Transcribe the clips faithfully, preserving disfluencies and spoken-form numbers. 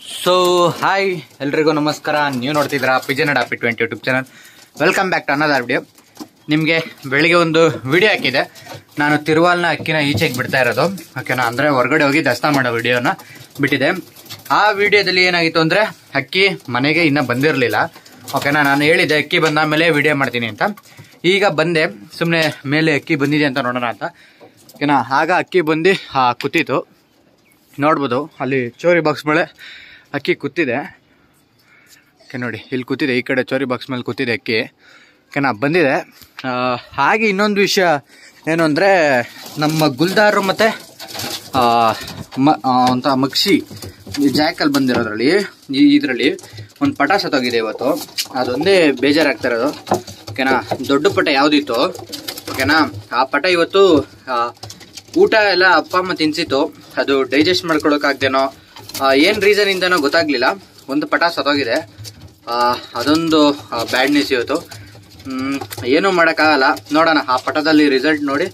So hi ಎಲ್ರಿಗೂ ನಮಸ್ಕಾರ. ನೀವು ನೋಡ್ತಿದ್ದೀರಾ ಪಿಜನ್ ಅಡಾಪಿ twenty YouTube channel. Welcome back to another video. ನಿಮಗೆ ಬೆಳಿಗ್ಗೆ ಒಂದು ವಿಡಿಯೋ ಹಾಕಿದೆ. ನಾನು ತಿರುವಾಲ್ನ ಅಕ್ಕಿನ ಈಚೆಗೆ ಬಿಡ್ತಾ ಇರೋದು, ಓಕೆನಾ. ಅಂದರೆ ಹೊರಗಡೆ ಹೋಗಿ ದಸ್ತಾ ಮಾಡೋ ವಿಡಿಯೋನ ಬಿಟ್ಟಿದೆ. ಆ ವಿಡಿಯೋದಲ್ಲಿ ಏನಾಗಿತ್ತು ಅಂದರೆ ಅಕ್ಕಿ ಮನೆಗೆ ಇನ್ನೂ ಬಂದಿರಲಿಲ್ಲ, ಓಕೆನಾ. ನಾನು ಹೇಳಿದ್ದೆ ಅಕ್ಕಿ ಬಂದ ಮೇಲೆ ವಿಡಿಯೋ ಮಾಡ್ತೀನಿ ಅಂತ. ಈಗ ಬಂದೆ, ಸುಮ್ಮನೆ ಮೇಲೆ ಅಕ್ಕಿ ಬಂದಿದೆ ಅಂತ ನೋಡೋಣ ಅಂತ, ಓಕೆನಾ. ಆಗ ಅಕ್ಕಿ ಬಂದು ಕೂತಿತ್ತು, ನೋಡ್ಬೋದು. ಅಲ್ಲಿ ಚೋರಿ ಬಾಕ್ಸ್ ಮೇಲೆ ಅಕ್ಕಿ ಕೂತಿದೆ, ಓಕೆ. ನೋಡಿ ಇಲ್ಲಿ ಕೂತಿದೆ, ಈ ಕಡೆ ಚೋರಿ ಬಾಕ್ಸ್ ಮೇಲೆ ಕೂತಿದೆ ಅಕ್ಕಿ, ಓಕೆನಾ. ಬಂದಿದೆ. ಹಾಗೆ ಇನ್ನೊಂದು ವಿಷಯ ಏನು ಅಂದರೆ, ನಮ್ಮ ಗುಲ್ದಾರು ಮತ್ತು ಮ ಅಂತ ಮಕ್ಷಿ ಜಾಕಲ್ಲಿ ಬಂದಿರೋದ್ರಲ್ಲಿ ಈ ಇದರಲ್ಲಿ ಒಂದು ಪಟ ಸತ್ತೋಗಿದೆ ಇವತ್ತು. ಅದೊಂದೇ ಬೇಜಾರಾಗ್ತಾ ಇರೋದು, ಓಕೆನಾ. ದೊಡ್ಡ ಪಟ ಯಾವುದಿತ್ತು, ಓಕೆನಾ, ಆ ಪಟ ಇವತ್ತು ಊಟ ಎಲ್ಲ ಅಪ್ಪ ಅಮ್ಮ ತಿನ್ಸಿತ್ತು. ಅದು ಡೈಜೆಸ್ಟ್ ಮಾಡ್ಕೊಳಕ್ಕಾಗ್ದೇನೋ ಏನು ರೀಸನ್ ಇಂದನೋ ಗೊತ್ತಾಗ್ಲಿಲ್ಲ, ಒಂದು ಪಟ ಸತ್ತೋಗಿದೆ. ಅದೊಂದು ಬ್ಯಾಡ್ ನ್ಯೂಸ್ ಇವತ್ತು. ಏನೂ ಮಾಡೋಕ್ಕಾಗಲ್ಲ, ನೋಡೋಣ. ಆ ಪಟದಲ್ಲಿ ರಿಸಲ್ಟ್ ನೋಡಿ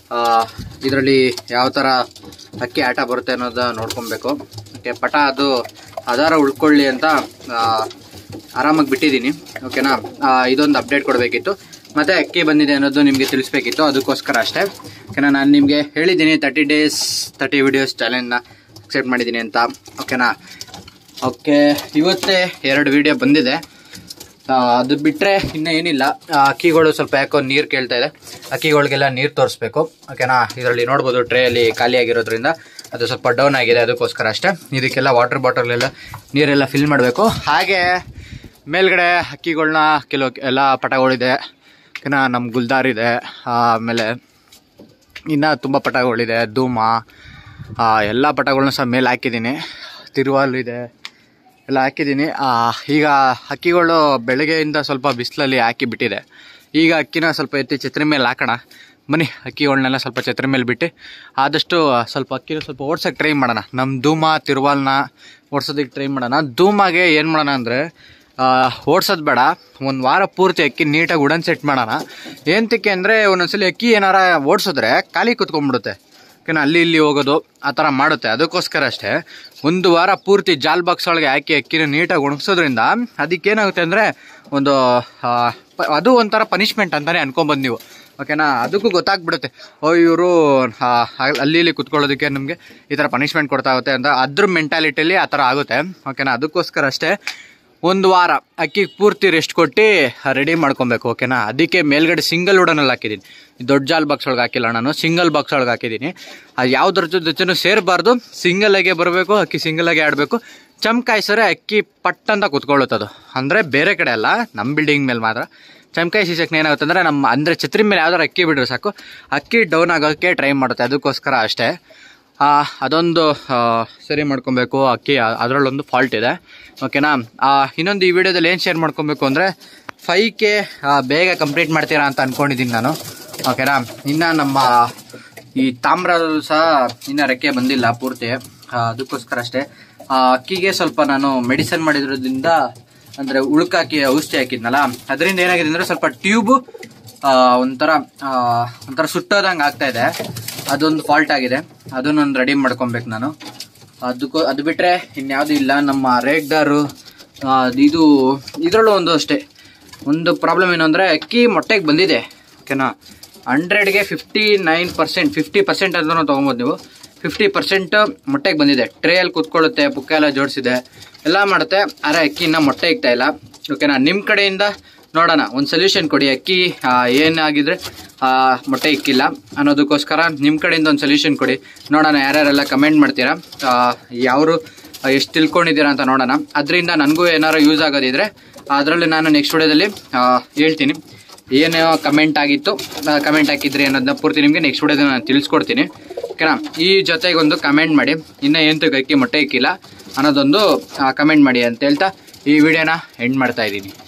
ಇದರಲ್ಲಿ ಯಾವ ಥರ ಅಕ್ಕಿ ಆಟ ಬರುತ್ತೆ ಅನ್ನೋದು ನೋಡ್ಕೊಬೇಕು, ಓಕೆ. ಪಟ ಅದು ಆಧಾರ ಉಳ್ಕೊಳ್ಳಿ ಅಂತ ಆರಾಮಾಗಿ ಬಿಟ್ಟಿದ್ದೀನಿ, ಓಕೆನಾ. ಇದೊಂದು ಅಪ್ಡೇಟ್ ಕೊಡಬೇಕಿತ್ತು, ಮತ್ತು ಅಕ್ಕಿ ಬಂದಿದೆ ಅನ್ನೋದು ನಿಮಗೆ ತಿಳಿಸ್ಬೇಕಿತ್ತು, ಅದಕ್ಕೋಸ್ಕರ ಅಷ್ಟೇ, ಓಕೆನಾ. ನಾನು ನಿಮಗೆ ಹೇಳಿದ್ದೀನಿ ತರ್ಟಿ ಡೇಸ್ ತರ್ಟಿ ವಿಡಿಯೋಸ್ ಚಾಲೆಂಜ್ನ ಅಕ್ಸೆಪ್ಟ್ ಮಾಡಿದ್ದೀನಿ ಅಂತ, ಓಕೆನಾ. ಓಕೆ, ಇವತ್ತೇ ಎರಡು ವಿಡಿಯೋ ಬಂದಿದೆ. ಅದು ಬಿಟ್ಟರೆ ಇನ್ನೂ ಏನಿಲ್ಲ. ಅಕ್ಕಿಗಳು ಸ್ವಲ್ಪ ಯಾಕೋ ನೀರು ಕೇಳ್ತಾ ಇದೆ, ಅಕ್ಕಿಗಳಿಗೆಲ್ಲ ನೀರು ತೋರಿಸ್ಬೇಕು, ಓಕೆನಾ. ಇದರಲ್ಲಿ ನೋಡ್ಬೋದು ಟ್ರೇಯಲ್ಲಿ ಖಾಲಿ ಆಗಿರೋದ್ರಿಂದ ಅದು ಸ್ವಲ್ಪ ಡೌನ್ ಆಗಿದೆ, ಅದಕ್ಕೋಸ್ಕರ ಅಷ್ಟೇ. ಇದಕ್ಕೆಲ್ಲ ವಾಟರ್ ಬಾಟಲೆಲ್ಲ ನೀರೆಲ್ಲ ಫಿಲ್ ಮಾಡಬೇಕು. ಹಾಗೆ ಮೇಲ್ಗಡೆ ಅಕ್ಕಿಗಳನ್ನ ಕೆಲವು ಎಲ್ಲ ಪಟಗಳಿದೆ, ಓಕೆನಾ. ನಮ್ಮ ಗುಲ್ದಾರ್ ಇದೆ, ಆಮೇಲೆ ಇನ್ನು ತುಂಬ ಪಟಗಳಿದೆ, ಧೂಮ, ಎಲ್ಲ ಪಟಗಳನ್ನ ಸಹ ಮೇಲೆ ಹಾಕಿದ್ದೀನಿ. ತಿರುವಾಲು ಇದೆ, ಎಲ್ಲ ಹಾಕಿದ್ದೀನಿ. ಈಗ ಅಕ್ಕಿಗಳು ಬೆಳಗ್ಗೆಯಿಂದ ಸ್ವಲ್ಪ ಬಿಸಿಲಲ್ಲಿ ಹಾಕಿ ಬಿಟ್ಟಿದೆ. ಈಗ ಅಕ್ಕಿನ ಸ್ವಲ್ಪ ಎತ್ತಿ ಛತ್ರಿ ಮೇಲೆ ಹಾಕೋಣ ಬನ್ನಿ. ಅಕ್ಕಿಗಳನ್ನೆಲ್ಲ ಸ್ವಲ್ಪ ಛತ್ರಿ ಮೇಲೆ ಬಿಟ್ಟು ಆದಷ್ಟು ಸ್ವಲ್ಪ ಅಕ್ಕಿನ ಸ್ವಲ್ಪ ಓಡ್ಸೋಕ್ಕೆ ಟ್ರೈ ಮಾಡೋಣ. ನಮ್ಮ ಧೂಮ ತಿರುವಾಲ್ನ ಓಡ್ಸೋದಕ್ಕೆ ಟ್ರೈ ಮಾಡೋಣ. ಧೂಮಾಗೆ ಏನು ಮಾಡೋಣ ಅಂದರೆ, ಓಡ್ಸೋದು ಬೇಡ, ಒಂದು ವಾರ ಪೂರ್ತಿ ಅಕ್ಕಿ ನೀಟಾಗಿ ಉಡನ್ ಸೆಟ್ ಮಾಡೋಣ. ಏನಕ್ಕೆ ಅಂದರೆ ಒಂದೊಂದ್ಸಲಿ ಅಕ್ಕಿ ಏನಾರ ಓಡಿಸಿದ್ರೆ ಖಾಲಿ ಕುತ್ಕೊಂಡ್ಬಿಡುತ್ತೆ, ಓಕೆನಾ. ಅಲ್ಲಿ ಇಲ್ಲಿ ಹೋಗೋದು ಆ ಥರ ಮಾಡುತ್ತೆ, ಅದಕ್ಕೋಸ್ಕರ ಅಷ್ಟೇ. ಒಂದು ವಾರ ಪೂರ್ತಿ ಜಾಲ್ ಬಾಕ್ಸ್ ಒಳಗೆ ಹಾಕಿ ಅಕ್ಕಿನ ನೀಟಾಗಿ ಒಣಗಿಸೋದ್ರಿಂದ ಅದಕ್ಕೇನಾಗುತ್ತೆ ಅಂದರೆ ಒಂದು ಅದು ಒಂಥರ ಪನಿಷ್ಮೆಂಟ್ ಅಂತಲೇ ಅನ್ಕೊಂಬಂದು ನೀವು, ಓಕೆನಾ. ಅದಕ್ಕೂ ಗೊತ್ತಾಗ್ಬಿಡುತ್ತೆ, ಓ ಇವರು ಅಲ್ಲಿ ಇಲ್ಲಿ ಕುತ್ಕೊಳ್ಳೋದಕ್ಕೆ ನಮಗೆ ಈ ಥರ ಪನಿಷ್ಮೆಂಟ್ ಕೊಡ್ತಾ ಆಗುತ್ತೆ ಅಂತ. ಅದ್ರ ಮೆಂಟಾಲಿಟಿಯಲ್ಲಿ ಆ ಥರ ಆಗುತ್ತೆ, ಓಕೆನಾ. ಅದಕ್ಕೋಸ್ಕರ ಅಷ್ಟೇ ಒಂದು ವಾರ ಅಕ್ಕಿ ಪೂರ್ತಿ ರೆಸ್ಟ್ ಕೊಟ್ಟು ರೆಡಿ ಮಾಡ್ಕೊಬೇಕು, ಓಕೆನಾ. ಅದಕ್ಕೆ ಮೇಲ್ಗಡೆ ಸಿಂಗಲ್ ಉಡನಲ್ಲಿ ಹಾಕಿದ್ದೀನಿ, ದೊಡ್ಡ ಜಾಲ್ ಬಾಕ್ಸ್ ಒಳಗೆ ಹಾಕಿಲ್ಲ, ನಾನು ಸಿಂಗಲ್ ಬಾಕ್ಸ್ ಒಳಗೆ ಹಾಕಿದ್ದೀನಿ. ಅದು ಯಾವುದ್ರ ಜೊತೆನೂ ಸೇರಬಾರ್ದು, ಸಿಂಗಲಾಗೆ ಬರಬೇಕು, ಅಕ್ಕಿ ಸಿಂಗಲಾಗೆ ಆಡಬೇಕು. ಚಮಕಾಯಿಸರೆ ಅಕ್ಕಿ ಪಟ್ಟಂತ ಕುತ್ಕೊಳ್ಳುತ್ತದು, ಅಂದರೆ ಬೇರೆ ಕಡೆ ಅಲ್ಲ, ನಮ್ಮ ಬಿಲ್ಡಿಂಗ್ ಮೇಲೆ ಮಾತ್ರ. ಚಮಕಾಯಿ ಸೀಸಕ್ಕೆ ಏನಾಗುತ್ತೆ ಅಂದರೆ ನಮ್ಮ ಅಂದರೆ ಛತ್ರಿ ಮೇಲೆ ಯಾವ್ದಾರು ಅಕ್ಕಿ ಬಿಡ್ರೆ ಸಾಕು, ಅಕ್ಕಿ ಡೌನ್ ಆಗೋಕ್ಕೆ ಟ್ರೈ ಮಾಡುತ್ತೆ, ಅದಕ್ಕೋಸ್ಕರ ಅಷ್ಟೇ. ಅದೊಂದು ಸರಿ ಮಾಡ್ಕೊಬೇಕು. ಅಕ್ಕಿ ಅದರಲ್ಲೊಂದು ಫಾಲ್ಟ್ ಇದೆ, ಓಕೆನಾ. ಇನ್ನೊಂದು ಈ ವಿಡಿಯೋದಲ್ಲಿ ಏನು ಶೇರ್ ಮಾಡ್ಕೊಬೇಕು ಅಂದರೆ, ಫೈವ್ ಕೆ ಬೇಗ ಕಂಪ್ಲೀಟ್ ಮಾಡ್ತೀರಾ ಅಂತ ಅಂದ್ಕೊಂಡಿದ್ದೀನಿ ನಾನು, ಓಕೆನಾ. ಇನ್ನು ನಮ್ಮ ಈ ತಾಮ್ರದಲ್ಲೂ ಸಹ ಇನ್ನೂ ರೆಕ್ಕೆ ಬಂದಿಲ್ಲ ಪೂರ್ತಿ, ಅದಕ್ಕೋಸ್ಕರ ಅಷ್ಟೇ. ಅಕ್ಕಿಗೆ ಸ್ವಲ್ಪ ನಾನು ಮೆಡಿಸನ್ ಮಾಡಿದ್ರಿಂದ, ಅಂದರೆ ಉಳ್ಕಾಕಿ ಔಷಧಿ ಹಾಕಿದ್ನಲ್ಲ, ಅದರಿಂದ ಏನಾಗಿದೆ ಅಂದರೆ ಸ್ವಲ್ಪ ಟ್ಯೂಬು ಒಂಥರ ಒಂಥರ ಸುಟ್ಟೋದಂಗೆ ಆಗ್ತಾ ಇದೆ, ಅದೊಂದು ಫಾಲ್ಟ್ ಆಗಿದೆ. ಅದನ್ನೊಂದು ರೆಡಿ ಮಾಡ್ಕೊಬೇಕು ನಾನು. ಅದಕ್ಕೂ ಅದು ಬಿಟ್ಟರೆ ಇನ್ಯಾವುದೂ ಇಲ್ಲ. ನಮ್ಮ ರೇಗ್ದಾರು ಇದು ಇದರಲ್ಲೂ ಒಂದು ಅಷ್ಟೇ ಒಂದು ಪ್ರಾಬ್ಲಮ್ ಏನು ಅಂದರೆ, ಅಕ್ಕಿ ಮೊಟ್ಟೆಗೆ ಬಂದಿದೆ, ಓಕೆನಾ. ಹಂಡ್ರೆಡ್ಗೆ fifty nine percent fifty percent ಅಂತಲೂ ತೊಗೊಬೋದು ನೀವು. ಫಿಫ್ಟಿ ಪರ್ಸೆಂಟ್ ಮೊಟ್ಟೆಗೆ ಬಂದಿದೆ, ಟ್ರೇಯಲ್ಲಿ ಕೂತ್ಕೊಳ್ಳುತ್ತೆ, ಪುಕ್ಕ ಎಲ್ಲ ಜೋಡಿಸಿದೆ, ಎಲ್ಲ ಮಾಡುತ್ತೆ, ಆದರೆ ಅಕ್ಕಿ ಇನ್ನೂ ಮೊಟ್ಟೆ ಇಕ್ತಾ ಇಲ್ಲ, ಓಕೆನಾ. ನಿಮ್ಮ ಕಡೆಯಿಂದ ನೋಡೋಣ, ಒಂದು ಸೊಲ್ಯೂಷನ್ ಕೊಡಿ. ಅಕ್ಕಿ ಏನಾಗಿದ್ರೆ ಮೊಟ್ಟೆ ಇಕ್ಕಿಲ್ಲ ಅನ್ನೋದಕ್ಕೋಸ್ಕರ ನಿಮ್ಮ ಕಡೆಯಿಂದ ಒಂದು ಸೊಲ್ಯೂಷನ್ ಕೊಡಿ, ನೋಡೋಣ. ಯಾರ್ಯಾರೆಲ್ಲ ಕಮೆಂಟ್ ಮಾಡ್ತೀರಾ, ಯಾರು ಎಷ್ಟು ತಿಳ್ಕೊಂಡಿದ್ದೀರಾ ಅಂತ ನೋಡೋಣ. ಅದರಿಂದ ನನಗೂ ಏನಾರು ಯೂಸ್ ಆಗೋದಿದ್ರೆ ಅದರಲ್ಲಿ ನಾನು ನೆಕ್ಸ್ಟ್ ವಿಡಿಯೋದಲ್ಲಿ ಹೇಳ್ತೀನಿ. ಏನು ಕಮೆಂಟ್ ಆಗಿತ್ತು, ಕಮೆಂಟ್ ಹಾಕಿದ್ರಿ ಅನ್ನೋದನ್ನ ಪೂರ್ತಿ ನಿಮಗೆ ನೆಕ್ಸ್ಟ್ ವಿಡಿಯೋದಲ್ಲಿ ನಾನು ತಿಳಿಸ್ಕೊಡ್ತೀನಿ, ಓಕೆನಾ. ಈ ಜೊತೆಗೆ ಒಂದು ಕಮೆಂಟ್ ಮಾಡಿ, ಇನ್ನೂ ಏನು ಅಕ್ಕಿ ಮೊಟ್ಟೆ ಇಕ್ಕಿಲ್ಲ ಅನ್ನೋದೊಂದು ಕಮೆಂಟ್ ಮಾಡಿ ಅಂತ ಹೇಳ್ತಾ ಈ ವಿಡಿಯೋನ ಎಂಡ್ ಮಾಡ್ತಾ ಇದ್ದೀನಿ.